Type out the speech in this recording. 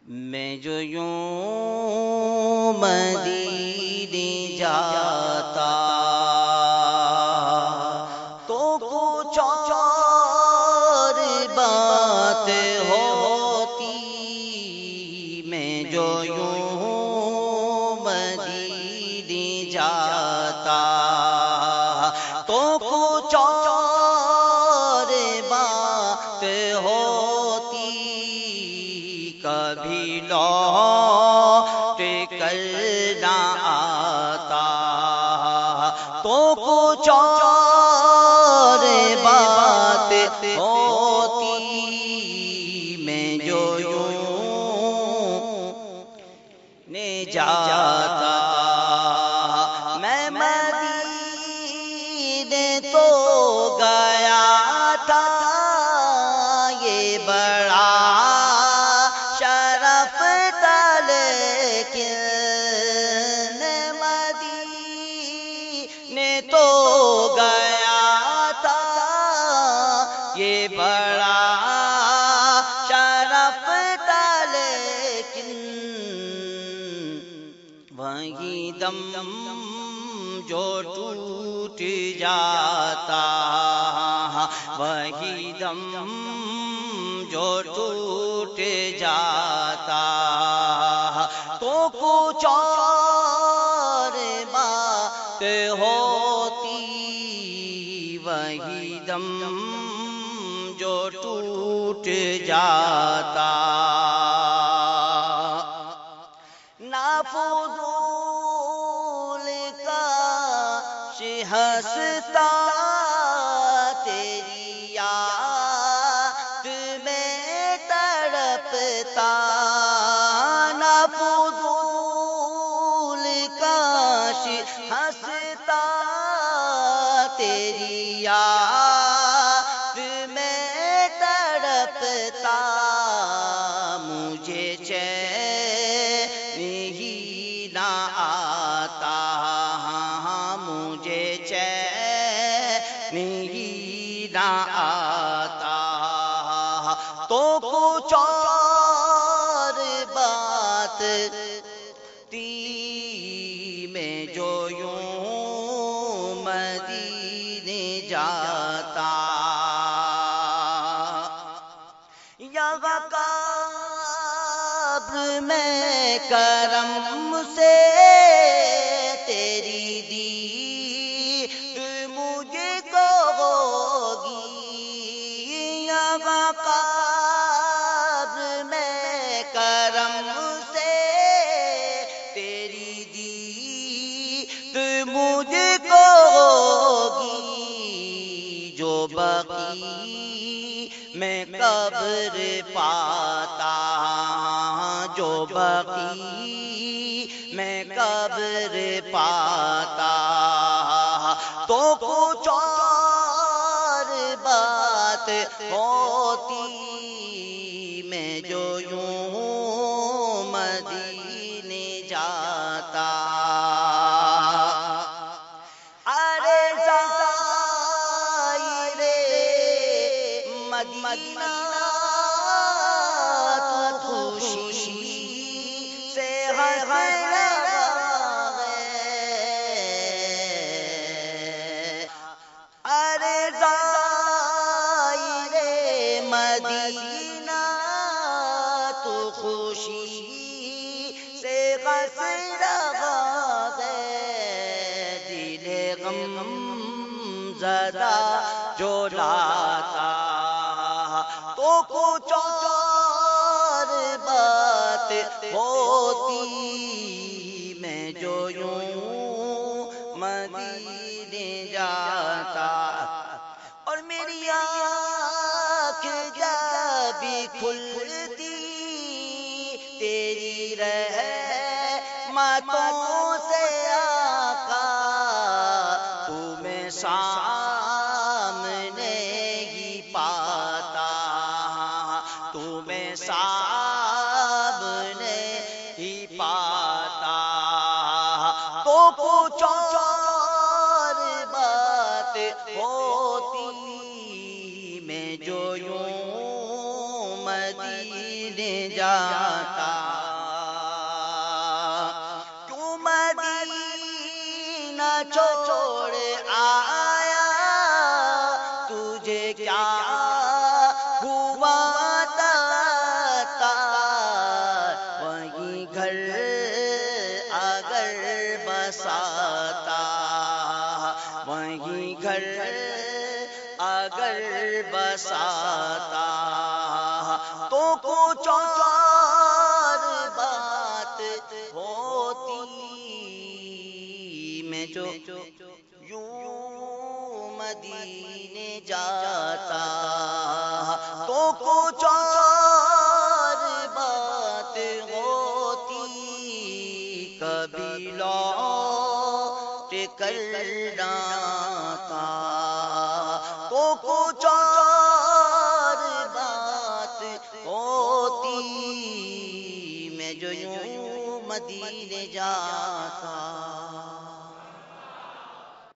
میں جو یوں مدینے جاتا تو کچھ اور بات ہوتی، میں جو یوں مدینے جاتا تو کچھ اور بات ہوتی، کبھی لوٹ کر نہ آتا تو کچھ اور بات ہوتی، میں جو یوں نے جاتا میں مدینے تو گیا تھا، یہ بڑا شرف تھا، لیکن مدینے تو گیا تھا، یہ بڑا شرف تھا، لیکن وہی دم جو ٹوٹ جاتا، وہی دم جو ٹوٹ جاتا تو کچھ اور بات ہوتی، وہی دم جو ٹوٹ جاتا نہ فضول کا ہنستا، تیری یاد میں تڑپتا، نہ فضول کا ہنستا، تیری یاد میں تڑپتا، مجھے چین ہی نہ آتا، مجھے چین ہی نہ آتا تو کچھ اور بات تھی، میں جو یوں مدینے جاتا، یہاں قبر میں کرم سے تیری دید مجھے کو ہوگی، یہاں قبر میں کرم سے تیری دید مجھے کو ہوگی، جو بقی میں قبر پاتا، جو بقی میں قبر پاتا تو کچھ اور بات ہوتی، میں جو یوں مدینے جاتا، ارے زائرے مدینہ تو خوشی سے ہنس رہا ہے، ارے زائرے مدینہ تو خوشی سے ہنس رہا ہے، دل غم زدہ جو لاتا تو کچھ اور بات ہوتی، میں جو یوں مدینے جاتا، اور میری آنکھ جب کھلتی تیری رحمتوں سے آقا، تمہیں سامنے ہی پاتا، تمہیں سامنے ہی پاتا تو کچھ اور بات ہوتی، میں جو یوں مدینے جاتا بساتا تو کچھ اور بات ہوتی، میں جو یوں مدینے جاتا تو کچھ اور بات ہوتی، کبھی لوٹ کر نہ آتا تو کچھ اور بات ہوتی، میں جو یوں مدینے جاتا